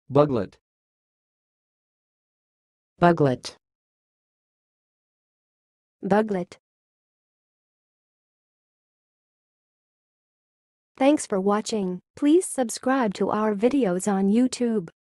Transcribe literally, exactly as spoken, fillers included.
Buglet. Buglet. Buglet. Thanks for watching. Please subscribe to our videos on YouTube.